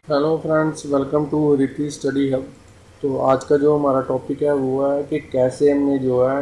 Hello friends, welcome to Ricky study hub. तो आज का जो हमारा टॉपिक है वो है कि कैसे हमने जो है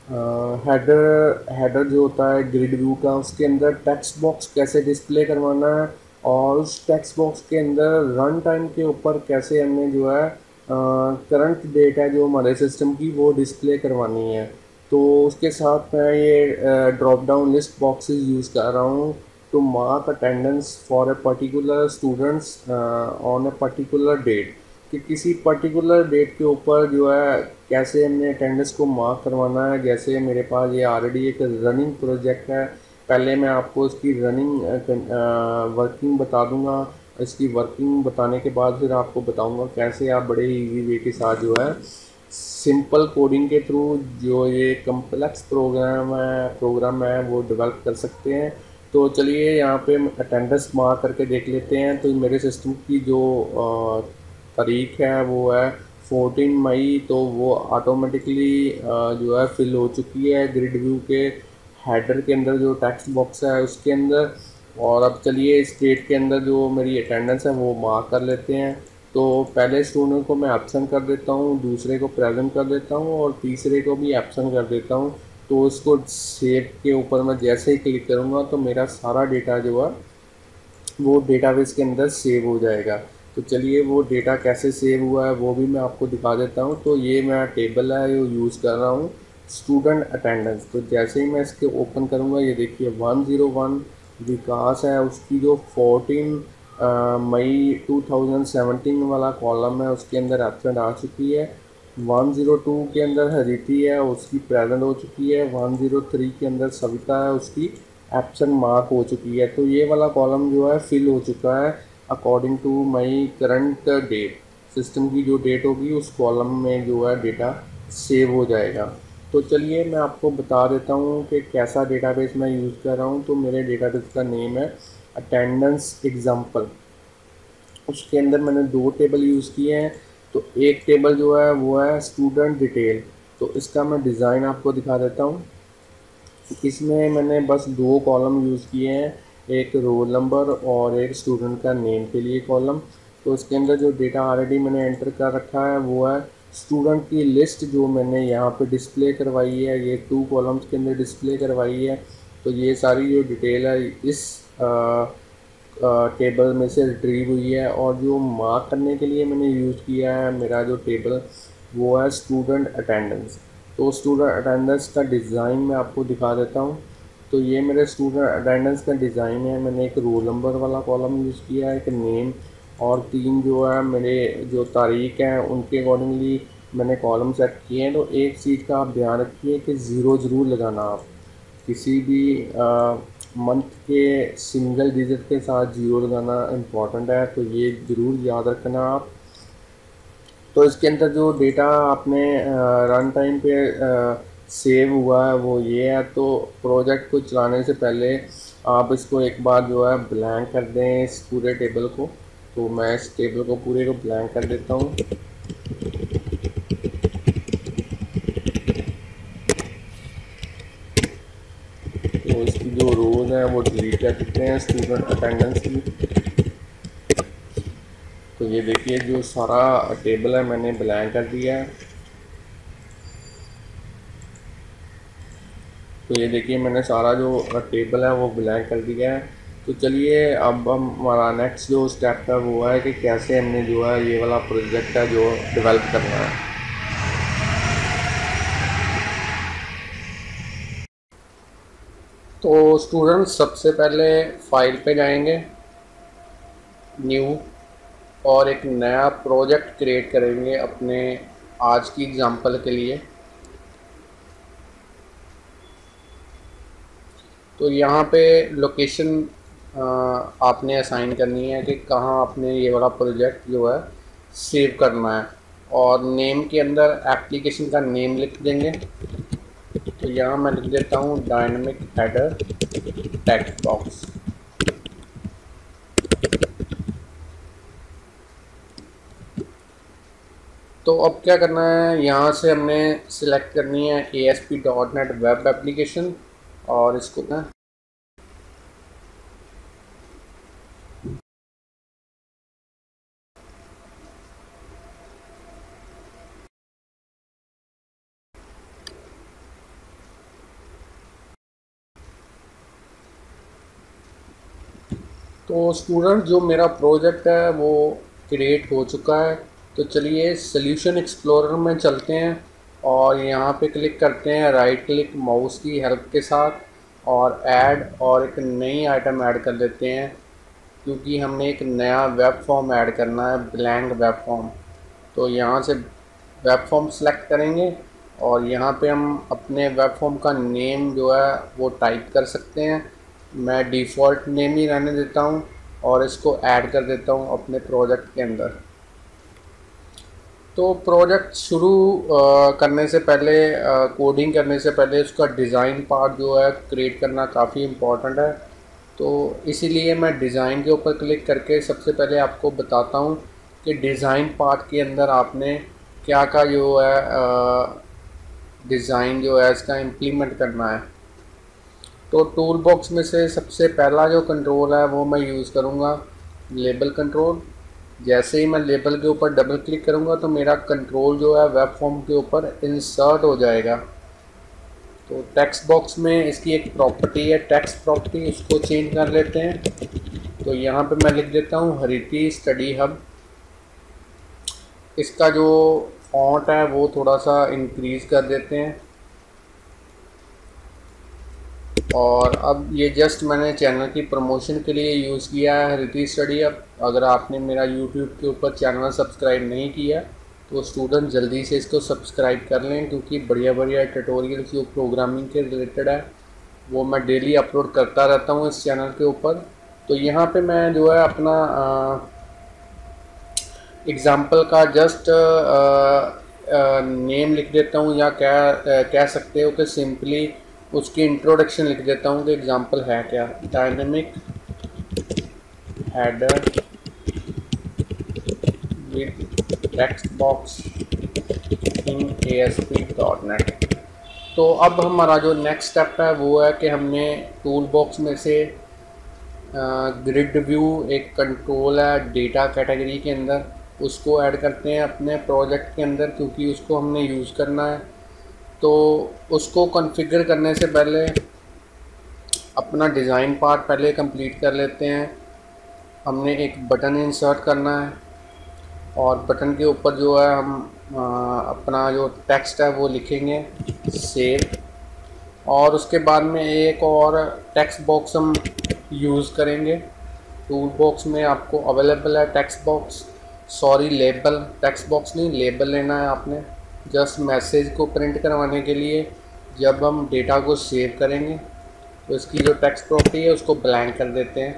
हेडर हेडर जो होता है ग्रिड व्यू का, उसके अंदर टेक्स्ट बॉक्स कैसे डिस्प्ले करवाना है और उस टेक्स्ट बॉक्स के अंदर रन टाइम के ऊपर कैसे हमने जो है करंट डेट है जो हमारे सिस्टम की वो डिस्प्ले करवानी है। तो उसके साथ मैं ये drop down list boxes use कर रहा हूँ to mark attendance for a particular students on a particular date, कि किसी पर्टिकुलर डेट के ऊपर जो है कैसे हमने अटेंडेंस को मार्क करवाना है। जैसे मेरे पास ये ऑलरेडी एक रनिंग प्रोजेक्ट है। पहले मैं आपको इसकी रनिंग वर्किंग बता दूंगा। इसकी वर्किंग बताने के बाद फिर आपको बताऊंगा कैसे आप बड़े इजी वे के साथ जो है सिंपल कोडिंग के थ्रू जो ये कम्प्लेक्स प्रोग्राम है वो डेवलप कर सकते हैं। तो चलिए यहाँ पे अटेंडेंस मार्क करके देख लेते हैं। तो मेरे सिस्टम की जो तारीख है वो है 14 मई। तो वो ऑटोमेटिकली जो है फिल हो चुकी है ग्रिड व्यू के हेडर के अंदर, जो टेक्स्ट बॉक्स है उसके अंदर। और अब चलिए इस डेट के अंदर जो मेरी अटेंडेंस है वो मार्क कर लेते हैं। तो पहले स्टूडेंट को मैं एब्सेंट कर देता हूँ, दूसरे को प्रेजेंट कर देता हूँ और तीसरे को भी एब्सेंट कर देता हूँ। तो इसको सेव के ऊपर मैं जैसे ही क्लिक करूँगा तो मेरा सारा डेटा जो है वो डेटाबेस के अंदर सेव हो जाएगा। तो चलिए वो डेटा कैसे सेव हुआ है वो भी मैं आपको दिखा देता हूँ। तो ये मेरा टेबल है, ये यूज़ कर रहा हूँ स्टूडेंट अटेंडेंस। तो जैसे ही मैं इसके ओपन करूँगा ये देखिए 101 विकास है, उसकी जो 14 मई 2017 वाला कॉलम है उसके अंदर एब्सेंट आ चुकी है। 102 के अंदर हरिति है, उसकी प्रेजेंट हो चुकी है। 103 के अंदर सविता है, उसकी एब्सेंट मार्क हो चुकी है। तो ये वाला कॉलम जो है फिल हो चुका है according to my current date. System की जो डेट होगी उस कॉलम में जो है डेटा सेव हो जाएगा। तो चलिए मैं आपको बता देता हूँ कि कैसा डेटाबेस मैं यूज़ कर रहा हूँ। तो मेरे डेटाबेस का नेम है अटेंडेंस एग्जाम्पल। उसके अंदर मैंने दो टेबल यूज़ किए हैं। तो एक टेबल जो है वो है स्टूडेंट डिटेल। तो इसका मैं डिज़ाइन आपको दिखा देता हूँ। इसमें मैंने बस दो कॉलम यूज़ किए हैं, एक रोल नंबर और एक स्टूडेंट का नेम के लिए कॉलम। तो इसके अंदर जो डेटा ऑलरेडी मैंने एंटर कर रखा है वो है स्टूडेंट की लिस्ट जो मैंने यहाँ पे डिस्प्ले करवाई है, ये टू कॉलम्स के अंदर डिस्प्ले करवाई है। तो ये सारी जो डिटेल है इस टेबल में से रिट्रीव हुई है। और जो मार्क करने के लिए मैंने यूज़ किया है मेरा जो टेबल वो है स्टूडेंट अटेंडेंस। तो स्टूडेंट अटेंडेंस का डिज़ाइन मैं आपको दिखा देता हूँ। तो ये मेरे स्टूडेंट अटेंडेंस का डिज़ाइन है। मैंने एक रोल नंबर वाला कॉलम यूज़ किया है, एक नेम, और तीन जो है मेरे जो तारीख हैं उनके अकॉर्डिंगली मैंने कॉलम सेट किए हैं। तो एक चीज़ का आप ध्यान रखिए कि ज़ीरो ज़रूर लगाना। आप किसी भी मंथ के सिंगल डिजिट के साथ ज़ीरो लगाना इम्पॉर्टेंट है, तो ये ज़रूर याद रखना आप। तो इसके अंदर जो डेटा आपने रन टाइम पे सेव हुआ है वो ये है। तो प्रोजेक्ट को चलाने से पहले आप इसको एक बार जो है ब्लैंक कर दें इस पूरे टेबल को। तो मैं इस टेबल को पूरे को ब्लैंक कर देता हूँ। तो इसकी जो रोज़ हैं वो डिलीट कर देते हैं स्टूडेंट अटेंडेंस की। तो ये देखिए जो सारा टेबल है मैंने ब्लैंक कर दिया है। तो ये देखिए मैंने सारा जो टेबल है वो ब्लैंक कर दिया है। तो चलिए अब हम हमारा नेक्स्ट जो स्टेप है वो है कि कैसे हमने जो है ये वाला प्रोजेक्ट है जो डेवलप करना है। तो स्टूडेंट्स सबसे पहले फाइल पे जाएंगे, न्यू, और एक नया प्रोजेक्ट क्रिएट करेंगे अपने आज की एग्जांपल के लिए। तो यहाँ पे लोकेशन आपने असाइन करनी है कि कहाँ आपने ये वाला प्रोजेक्ट जो है सेव करना है। और नेम के अंदर एप्लीकेशन का नेम लिख देंगे। तो यहाँ मैं लिख देता हूँ डायनेमिक हेडर टेक्स्ट बॉक्स। तो अब क्या करना है, यहाँ से हमने सिलेक्ट करनी है ASP.NET वेब एप्लीकेशन और इसको ना तो स्टूडेंट जो मेरा प्रोजेक्ट है वो क्रिएट हो चुका है। तो चलिए सॉल्यूशन एक्सप्लोरर में चलते हैं और यहाँ पे क्लिक करते हैं राइट क्लिक माउस की हेल्प के साथ और ऐड, और एक नई आइटम ऐड कर लेते हैं क्योंकि हमने एक नया वेब फॉर्म ऐड करना है, ब्लैंक वेब फॉर्म। तो यहाँ से वेब फॉर्म सेलेक्ट करेंगे और यहाँ पे हम अपने वेब फॉर्म का नेम जो है वो टाइप कर सकते हैं। मैं डिफ़ॉल्ट नेम ही रहने देता हूँ और इसको ऐड कर देता हूँ अपने प्रोजेक्ट के अंदर। तो प्रोजेक्ट शुरू करने से पहले, कोडिंग करने से पहले उसका डिज़ाइन पार्ट जो है क्रिएट करना काफ़ी इम्पॉर्टेंट है। तो इसीलिए मैं डिज़ाइन के ऊपर क्लिक करके सबसे पहले आपको बताता हूँ कि डिज़ाइन पार्ट के अंदर आपने क्या क्या जो है डिज़ाइन जो है इसका इम्प्लीमेंट करना है। तो टूल बॉक्स में से सबसे पहला जो कंट्रोल है वो मैं यूज़ करूँगा लेबल कंट्रोल। जैसे ही मैं लेबल के ऊपर डबल क्लिक करूँगा तो मेरा कंट्रोल जो है वेब फॉर्म के ऊपर इंसर्ट हो जाएगा। तो टेक्स्ट बॉक्स में इसकी एक प्रॉपर्टी है टेक्स्ट प्रॉपर्टी, इसको चेंज कर लेते हैं। तो यहाँ पे मैं लिख देता हूँ हरिती स्टडी हब। इसका जो फॉन्ट है वो थोड़ा सा इंक्रीज़ कर देते हैं। और अब ये जस्ट मैंने चैनल की प्रमोशन के लिए यूज़ किया है हरिती स्टडी हब। अगर आपने मेरा यूट्यूब के ऊपर चैनल सब्सक्राइब नहीं किया तो स्टूडेंट जल्दी से इसको सब्सक्राइब कर लें, क्योंकि बढ़िया बढ़िया ट्यूटोरियल जो प्रोग्रामिंग के रिलेटेड है वो मैं डेली अपलोड करता रहता हूँ इस चैनल के ऊपर। तो यहाँ पे मैं जो है अपना एग्ज़ाम्पल का जस्ट नेम लिख देता हूँ, या कह सकते हो कि सिंपली उसकी इंट्रोडक्शन लिख देता हूँ कि एग्ज़ाम्पल है क्या। Dynamic header with text box in ASP.NET। तो अब हमारा जो नेक्स्ट स्टेप है वो है कि हमने टूल बॉक्स में से ग्रिड व्यू एक कंट्रोल है डेटा कैटेगरी के अंदर, उसको ऐड करते हैं अपने प्रोजेक्ट के अंदर क्योंकि उसको हमने यूज़ करना है। तो उसको कॉन्फ़िगर करने से पहले अपना डिज़ाइन पार्ट पहले कंप्लीट कर लेते हैं। हमने एक बटन इंसर्ट करना है और बटन के ऊपर जो है हम अपना जो टेक्स्ट है वो लिखेंगे सेव, और उसके बाद में एक और टेक्स्ट बॉक्स हम यूज़ करेंगे। टूल बॉक्स में आपको अवेलेबल है text box, sorry label, text box नहीं लेबल लेना है आपने, जस्ट मैसेज को प्रिंट करवाने के लिए जब हम डेटा को सेव करेंगे। तो इसकी जो टेक्स्ट प्रॉपर्टी है उसको ब्लैंक कर देते हैं।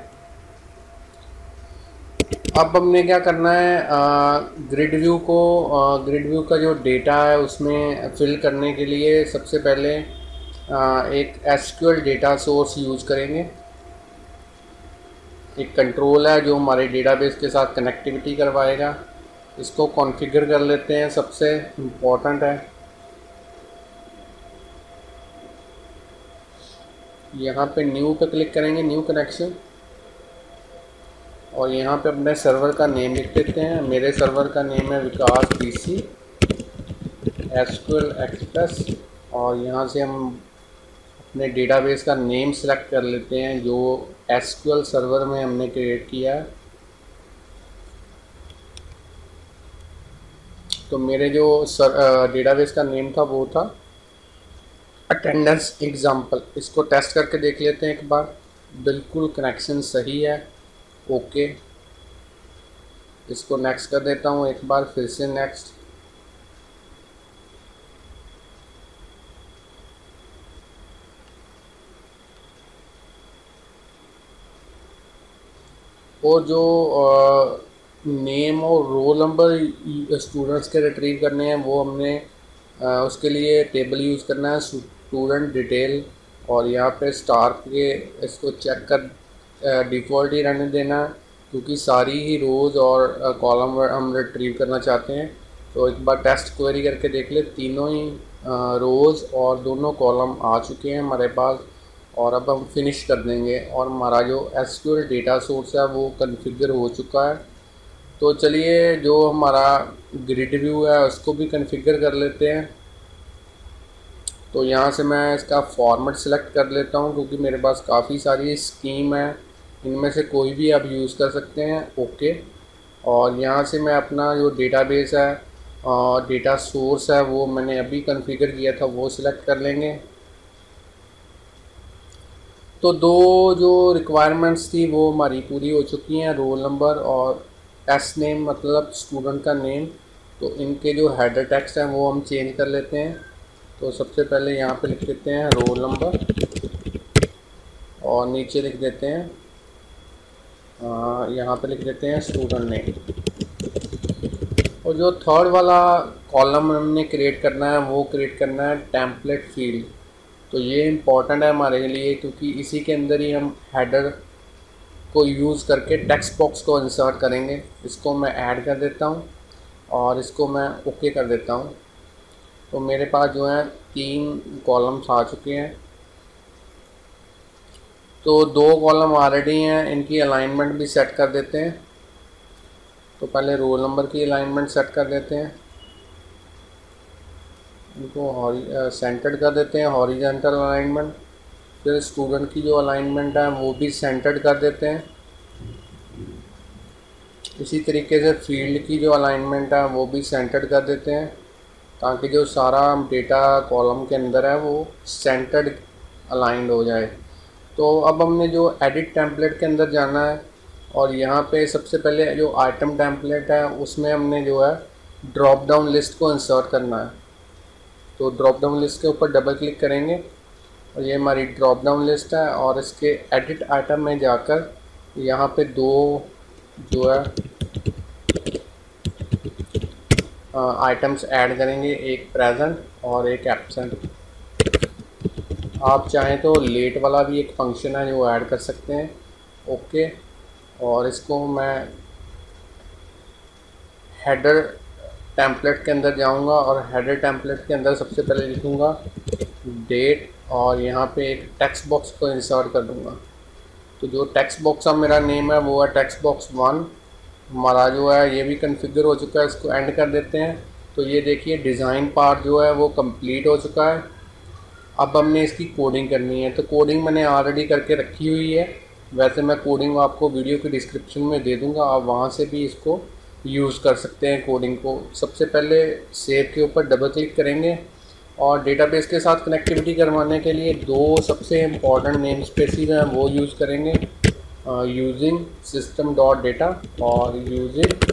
अब हमने क्या करना है, ग्रिड व्यू का जो डेटा है उसमें फिल करने के लिए सबसे पहले एक SQL डेटा सोर्स यूज़ करेंगे। एक कंट्रोल है जो हमारे डेटाबेस के साथ कनेक्टिविटी करवाएगा, इसको कॉन्फ़िगर कर लेते हैं, सबसे इम्पोर्टेंट है। यहाँ पे न्यू पे क्लिक करेंगे, न्यू कनेक्शन, और यहाँ पे अपने सर्वर का नेम लिख देते हैं। मेरे सर्वर का नेम है विकास PC SQL एक्सप्रेस, और यहाँ से हम अपने डेटाबेस का नेम सेलेक्ट कर लेते हैं जो SQL सर्वर में हमने क्रिएट किया है। तो मेरे जो डेटाबेस का नेम था वो था अटेंडेंस एग्जाम्पल। इसको टेस्ट करके देख लेते हैं एक बार, बिल्कुल कनेक्शन सही है, ओके। इसको नेक्स्ट कर देता हूँ एक बार, फिर से नेक्स्ट। और जो नेम और रोल नंबर स्टूडेंट्स के रिट्रीव करने हैं वो हमने उसके लिए टेबल यूज़ करना है स्टूडेंट डिटेल, और यहाँ पे स्टार के इसको चेक कर डिफ़ॉल्ट ही रहने देना है क्योंकि सारी ही रोज़ और कॉलम हम रिट्रीव करना चाहते हैं। तो एक बार टेस्ट क्वेरी करके देख ले, तीनों ही रोज़ और दोनों कॉलम आ चुके हैं हमारे पास, और अब हम फिनिश कर देंगे और हमारा जो SQL डेटा सोर्स है वो कॉन्फ़िगर हो चुका है। तो चलिए जो हमारा ग्रिड व्यू है उसको भी कॉन्फ़िगर कर लेते हैं। तो यहाँ से मैं इसका फॉर्मेट सेलेक्ट कर लेता हूँ क्योंकि मेरे पास काफ़ी सारी स्कीम है इनमें से कोई भी आप यूज़ कर सकते हैं। ओके। और यहाँ से मैं अपना जो डेटाबेस है और डेटा सोर्स है वो मैंने अभी कॉन्फ़िगर किया था, वो सिलेक्ट कर लेंगे। तो दो जो रिक्वायरमेंट्स थी वो हमारी पूरी हो चुकी हैं, रोल नंबर और एस नेम मतलब स्टूडेंट का नेम। तो इनके जो हेडर टेक्स्ट हैं वो हम चेंज कर लेते हैं। तो सबसे पहले यहाँ पे लिख देते हैं रोल नंबर और नीचे लिख देते हैं यहाँ पे लिख देते हैं स्टूडेंट नेम। और जो थर्ड वाला कॉलम हमने क्रिएट करना है वो क्रिएट करना है टेम्पलेट फील्ड। तो ये इम्पॉर्टेंट है हमारे लिए क्योंकि इसी के अंदर ही हम हेडर को यूज़ करके टेक्स्ट बॉक्स को इंसर्ट करेंगे। इसको मैं ऐड कर देता हूँ और इसको मैं ओके कर देता हूँ। तो मेरे पास जो है 3 कॉलम्स आ चुके हैं। तो 2 कॉलम ऑलरेडी हैं, इनकी अलाइनमेंट भी सेट कर देते हैं। तो पहले रोल नंबर की अलाइनमेंट सेट कर देते हैं, इनको सेंटर्ड कर देते हैं, हॉरिजॉन्टल अलाइनमेंट। फिर स्टूडेंट की जो अलाइनमेंट है वो भी सेंटर्ड कर देते हैं। इसी तरीके से फील्ड की जो अलाइनमेंट है वो भी सेंटर्ड कर देते हैं ताकि जो सारा डेटा कॉलम के अंदर है वो सेंटर्ड अलाइंड हो जाए। तो अब हमने जो एडिट टेम्पलेट के अंदर जाना है और यहाँ पे सबसे पहले जो आइटम टेम्पलेट है उसमें हमने जो है ड्रॉप डाउन लिस्ट को इंसर्ट करना है। तो ड्रॉप डाउन लिस्ट के ऊपर डबल क्लिक करेंगे और ये हमारी ड्रॉप डाउन लिस्ट है। और इसके एडिट आइटम में जाकर यहाँ पे 2 जो है आइटम्स ऐड करेंगे, एक प्रेजेंट और एक एब्सेंट। आप चाहें तो लेट वाला भी एक फंक्शन है जो ऐड कर सकते हैं। ओके। और इसको मैं हेडर टेम्पलेट के अंदर जाऊंगा और हेडर टेम्पलेट के अंदर सबसे पहले लिखूंगा डेट और यहाँ पे एक टेक्स्ट बॉक्स को इंसर्ट कर दूंगा। तो जो टेक्स्ट बॉक्स का मेरा नेम है वो है टेक्स्ट बॉक्स 1। हमारा जो है ये भी कॉन्फ़िगर हो चुका है, इसको एंड कर देते हैं। तो ये देखिए डिज़ाइन पार्ट जो है वो कंप्लीट हो चुका है। अब हमने इसकी कोडिंग करनी है। तो कोडिंग मैंने ऑलरेडी करके रखी हुई है। वैसे मैं कोडिंग आपको वीडियो के डिस्क्रिप्शन में दे दूंगा, आप वहाँ से भी इसको यूज़ कर सकते हैं कोडिंग को। सबसे पहले सेव के ऊपर डबल क्लिक करेंगे और डेटाबेस के साथ कनेक्टिविटी करवाने के लिए 2 सबसे इम्पॉर्टेंट नेम स्पेसिस हैं वो यूज़ करेंगे, यूजिंग सिस्टम डॉट डेटा और using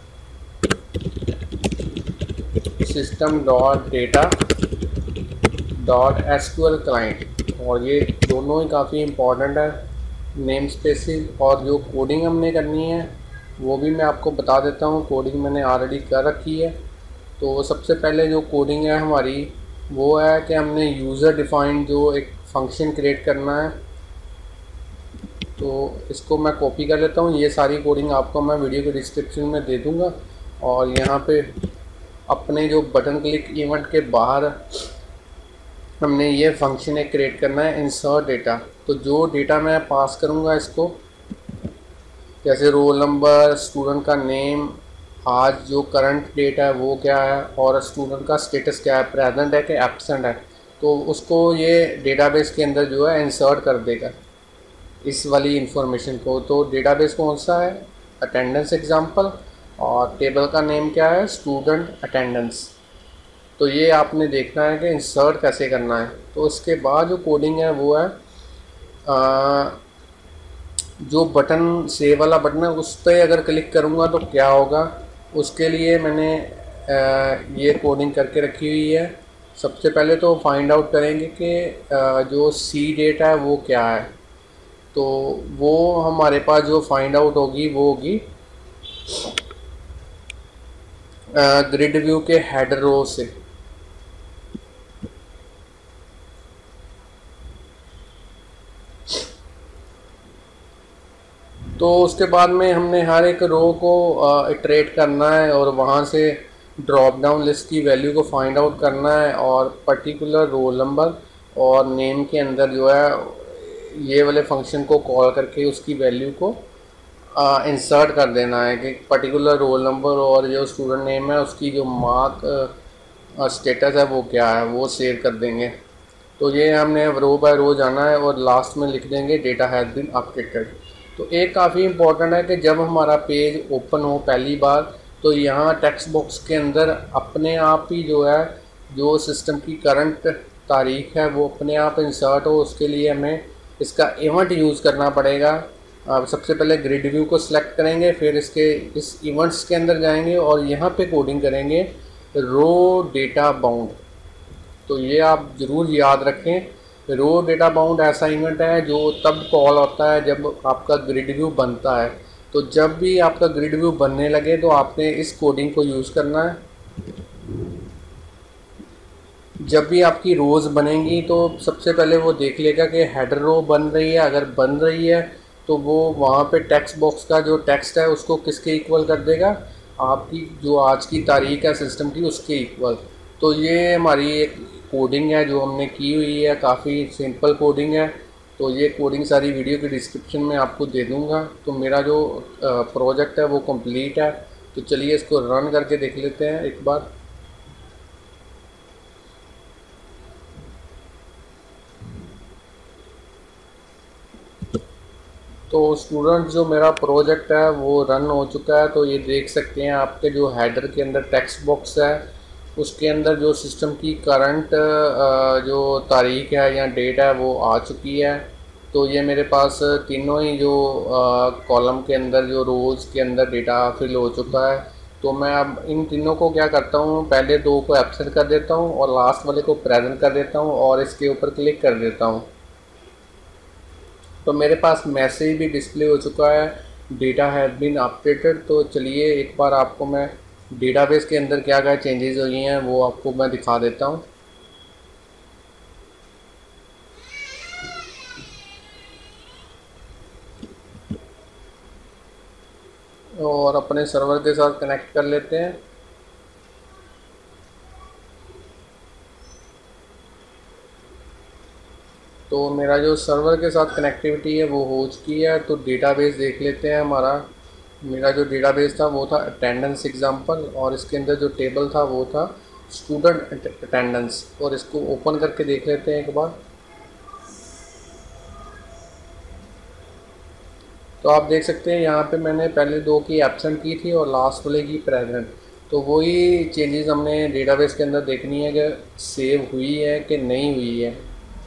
system dot data dot SQL client. और ये दोनों ही काफ़ी इम्पॉर्टेंट है नेम स्पेसिस। और जो कोडिंग हमने करनी है वो भी मैं आपको बता देता हूँ। कोडिंग मैंने ऑलरेडी कर रखी है। तो सबसे पहले जो कोडिंग है हमारी वो है कि हमने यूज़र डिफाइंड जो एक फंक्शन क्रिएट करना है। तो इसको मैं कॉपी कर लेता हूँ। ये सारी कोडिंग आपको मैं वीडियो के डिस्क्रिप्शन में दे दूँगा। और यहाँ पे अपने जो बटन क्लिक इवेंट के बाहर हमने ये फंक्शन एक क्रिएट करना है इंसर्ट डेटा। तो जो डेटा मैं पास करूँगा इसको, जैसे रोल नंबर, स्टूडेंट का नेम, आज जो करंट डेट है वो क्या है और स्टूडेंट का स्टेटस क्या है, प्रेजेंट है कि एब्सेंट है, तो उसको ये डेटाबेस के अंदर जो है इंसर्ट कर देगा इस वाली इंफॉर्मेशन को। तो डेटाबेस कौन सा है, अटेंडेंस एग्जाम्पल, और टेबल का नेम क्या है, स्टूडेंट अटेंडेंस। तो ये आपने देखना है कि इंसर्ट कैसे करना है। तो इसके बाद जो कोडिंग है वो है जो बटन सेव वाला बटन है उस पर अगर क्लिक करूँगा तो क्या होगा, उसके लिए मैंने ये कोडिंग करके रखी हुई है। सबसे पहले तो फाइंड आउट करेंगे कि जो सी डेट है वो क्या है। तो वो हमारे पास जो फाइंड आउट होगी वो होगी ग्रिड व्यू के हेडर रो से। तो उसके बाद में हमने हर एक रो को इटरेट करना है और वहाँ से ड्रॉप डाउन लिस्ट की वैल्यू को फाइंड आउट करना है और पर्टिकुलर रोल नंबर और नेम के अंदर जो है ये वाले फंक्शन को कॉल करके उसकी वैल्यू को इंसर्ट कर देना है कि पर्टिकुलर रोल नंबर और जो स्टूडेंट नेम है उसकी जो मार्क स्टेटस है वो क्या है, वो सेव कर देंगे। तो ये हमने रो बाय रो जाना है और लास्ट में लिख देंगे डेटा हैज़ बीन अपडेटेड। तो एक काफ़ी इम्पोर्टेंट है कि जब हमारा पेज ओपन हो पहली बार, तो यहाँ टेक्स्ट बॉक्स के अंदर अपने आप ही जो है, जो सिस्टम की करंट तारीख है वो अपने आप इंसर्ट हो। उसके लिए हमें इसका इवेंट यूज़ करना पड़ेगा। अब सबसे पहले ग्रिड व्यू को सिलेक्ट करेंगे, फिर इस इवेंट्स के अंदर जाएंगे और यहाँ पे कोडिंग करेंगे रो डेटा बाउंड। तो ये आप ज़रूर याद रखें, रो डेटा बाउंड ऐसा इवेंट है जो तब कॉल होता है जब आपका ग्रिड व्यू बनता है। तो जब भी आपका ग्रिड व्यू बनने लगे तो आपने इस कोडिंग को यूज़ करना है। जब भी आपकी रोज़ बनेंगी तो सबसे पहले वो देख लेगा कि हेडर रो बन रही है। अगर बन रही है तो वो वहाँ पे टेक्स्ट बॉक्स का जो टेक्स्ट है उसको किसके इक्वल कर देगा, आपकी जो आज की तारीख है सिस्टम की उसके इक्वल। तो ये हमारी एक कोडिंग है जो हमने की हुई है, काफ़ी सिंपल कोडिंग है। तो ये कोडिंग सारी वीडियो के डिस्क्रिप्शन में आपको दे दूँगा। तो मेरा जो प्रोजेक्ट है वो कंप्लीट है। तो चलिए इसको रन करके देख लेते हैं एक बार। तो स्टूडेंट जो मेरा प्रोजेक्ट है वो रन हो चुका है। तो ये देख सकते हैं आपके जो हेडर के अंदर टेक्स्ट बॉक्स है उसके अंदर जो सिस्टम की करंट जो तारीख है या डेट है वो आ चुकी है। तो ये मेरे पास तीनों ही जो कॉलम के अंदर जो रोज़ के अंदर डेटा फिल हो चुका है। तो मैं अब इन तीनों को क्या करता हूँ, पहले दो को एब्सेंट कर देता हूँ और लास्ट वाले को प्रेजेंट कर देता हूँ और इसके ऊपर क्लिक कर देता हूँ। तो मेरे पास मैसेज भी डिस्प्ले हो चुका है, डेटा हैज़ बीन अपडेटेड। तो चलिए एक बार आपको मैं डेटाबेस के अंदर क्या क्या चेंजेस हुई हैं वो आपको मैं दिखा देता हूँ। और अपने सर्वर के साथ कनेक्ट कर लेते हैं। तो मेरा जो सर्वर के साथ कनेक्टिविटी है वो हो चुकी है। तो डेटाबेस देख लेते हैं हमारा। मेरा जो डेटाबेस था वो था अटेंडेंस एग्जाम्पल और इसके अंदर जो टेबल था वो था स्टूडेंट अटेंडेंस। और इसको ओपन करके देख लेते हैं एक बार। तो आप देख सकते हैं यहाँ पे मैंने पहले दो की एब्सेंट की थी और लास्ट वाले की प्रेजेंट। तो वही चेंजेस हमने डेटाबेस के अंदर देखनी है कि सेव हुई है कि नहीं हुई है।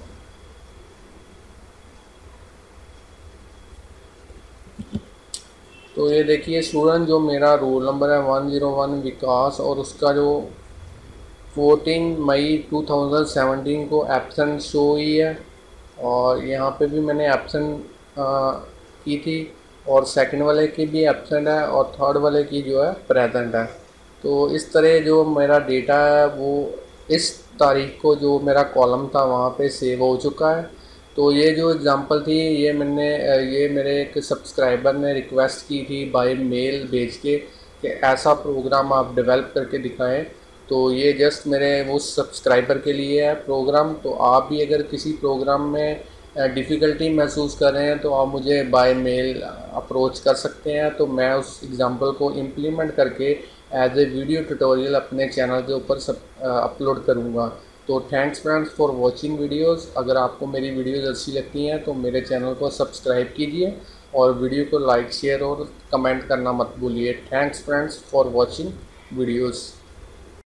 तो ये देखिए स्टूडेंट जो मेरा रोल नंबर है 101 विकास और उसका जो 14 मई 2017 को एब्सेंट शो हुई है। और यहाँ पे भी मैंने एब्सेंट की थी और सेकंड वाले की भी एब्सेंट है और थर्ड वाले की जो है प्रेजेंट है। तो इस तरह जो मेरा डेटा है वो इस तारीख को जो मेरा कॉलम था वहाँ पे सेव हो चुका है। तो ये जो एग्ज़ाम्पल थी ये मेरे एक सब्सक्राइबर ने रिक्वेस्ट की थी बाय मेल भेज के कि ऐसा प्रोग्राम आप डेवलप करके दिखाएं। तो ये जस्ट मेरे वो सब्सक्राइबर के लिए है प्रोग्राम। तो आप भी अगर किसी प्रोग्राम में डिफ़िकल्टी महसूस कर रहे हैं तो आप मुझे बाय मेल अप्रोच कर सकते हैं। तो मैं उस एग्ज़ाम्पल को इम्प्लीमेंट करके एज ए वीडियो ट्यूटोरियल अपने चैनल के ऊपर अपलोड करूँगा। तो thanks friends for watching videos. अगर आपको मेरी वीडियोस अच्छी लगती हैं तो मेरे चैनल को सब्सक्राइब कीजिए और वीडियो को लाइक शेयर और कमेंट करना मत भूलिए। Thanks friends for watching videos.